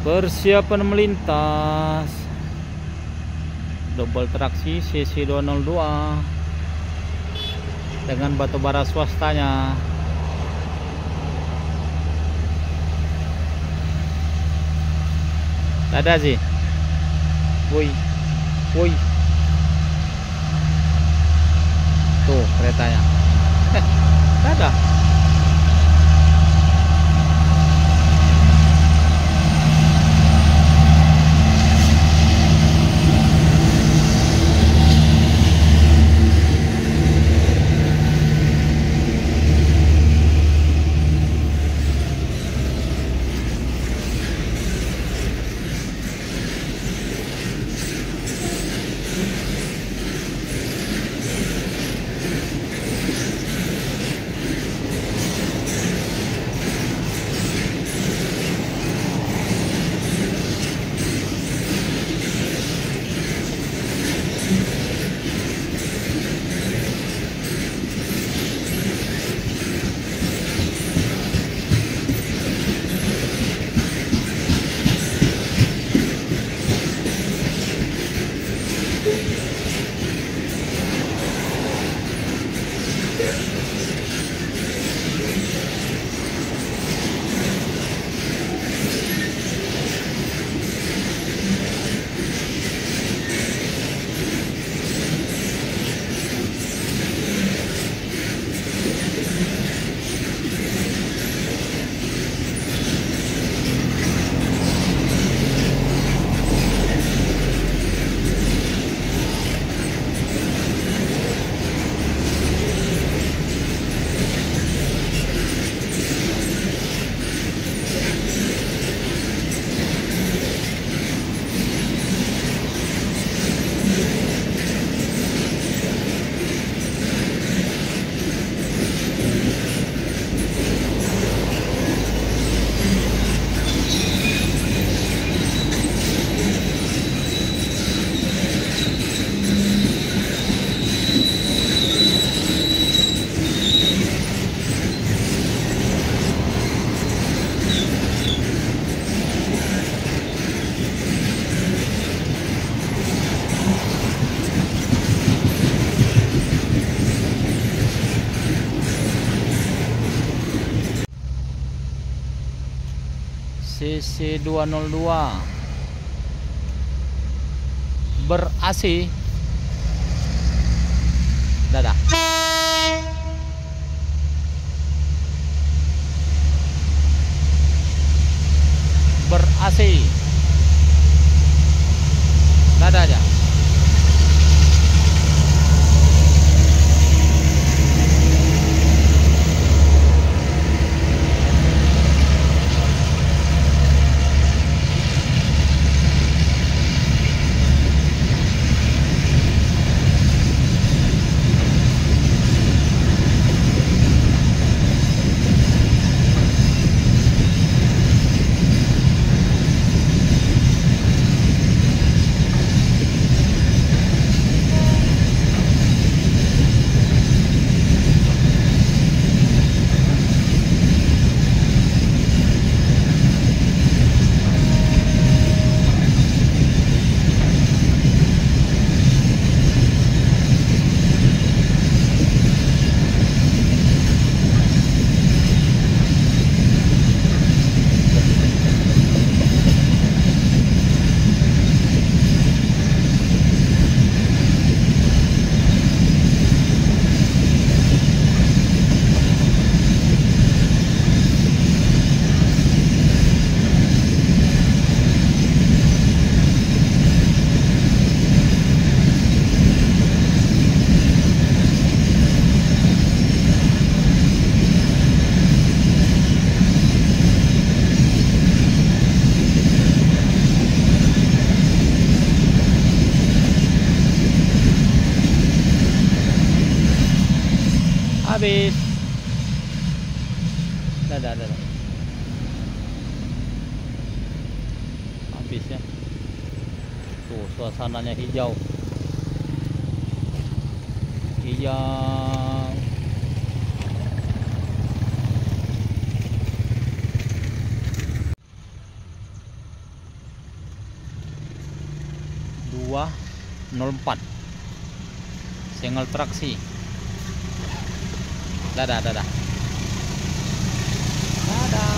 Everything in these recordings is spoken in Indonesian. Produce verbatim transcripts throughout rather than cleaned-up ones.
Persiapan melintas. Double traksi C C dua nol dua dengan batubara swastanya. Ada sih. Woi. Woi. Tuh keretanya. Eh, ada. C C dua nol dua ber-A C. Dadah. Ber-A C. Dadah aja. Habis. Dadah, dadah. Habis ya. Tuh suasananya hijau. Hijau. dua nol empat single traksi. Dadah, dadah. Dadah.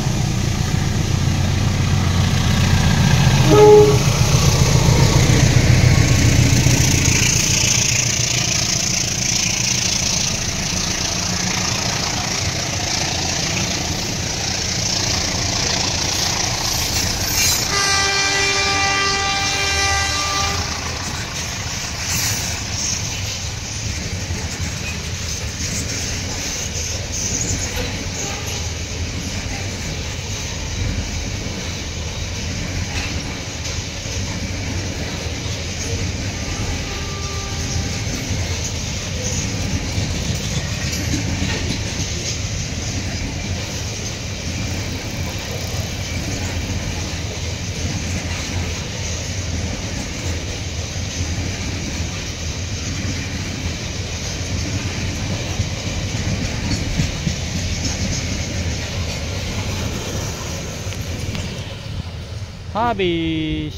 Habis.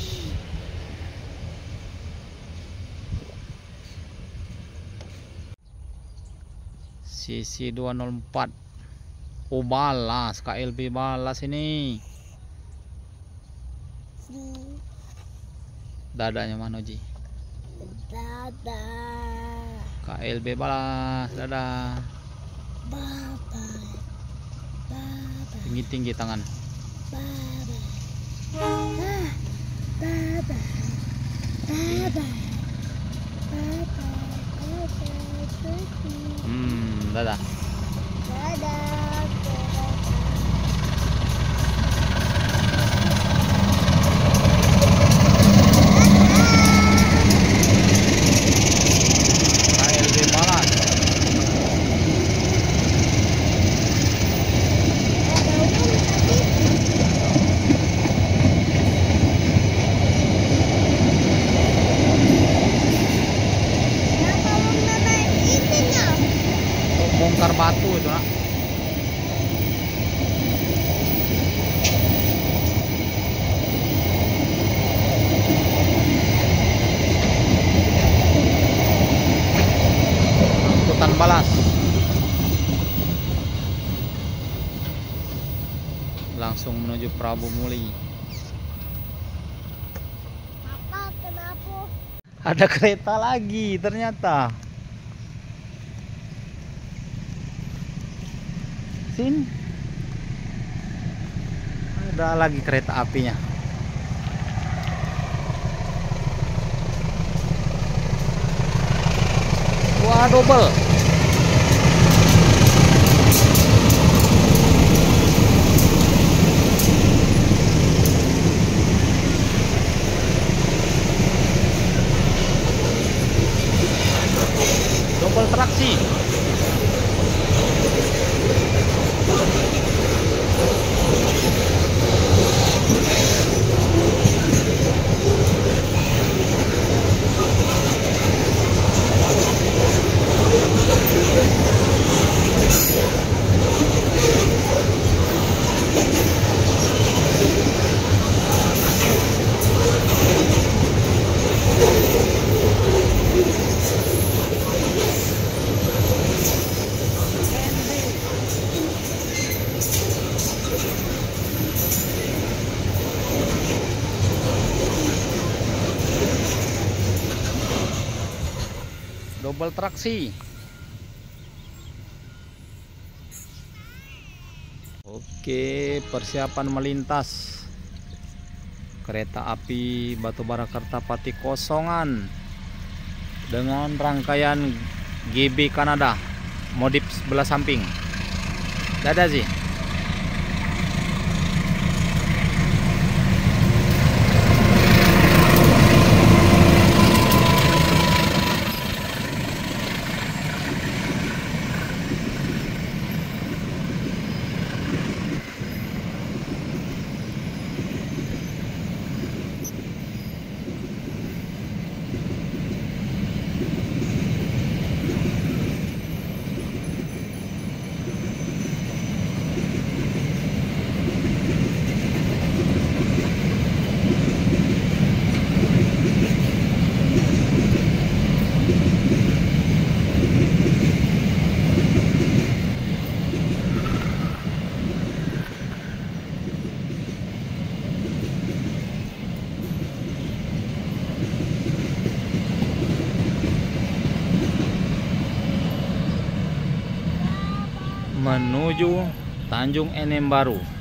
C C dua nol empat. Oh, balas K L B, balas ini. Dadanya mana, Ji? Dadah. K L B balas, dadah. Bye bye. Bye bye. Tinggi-tinggi tangan. Bye bye. Ah, bye bye. Bye bye. Bye bye. Bye bye. Hmm, dadah. Dadah. K L B balas. Bongkar batu itu, nak. Angkutan balas. Langsung menuju Prabu Muli. Papa, kenapa? Ada kereta lagi ternyata. Sini. Ada lagi kereta apinya. Wah, double. Double traksi. Double traksi. Oke, persiapan melintas kereta api Batubara Kertapati Kosongan dengan rangkaian G B Kanada modif sebelah samping. Dadah sih. menuju Tanjung Enem Baru.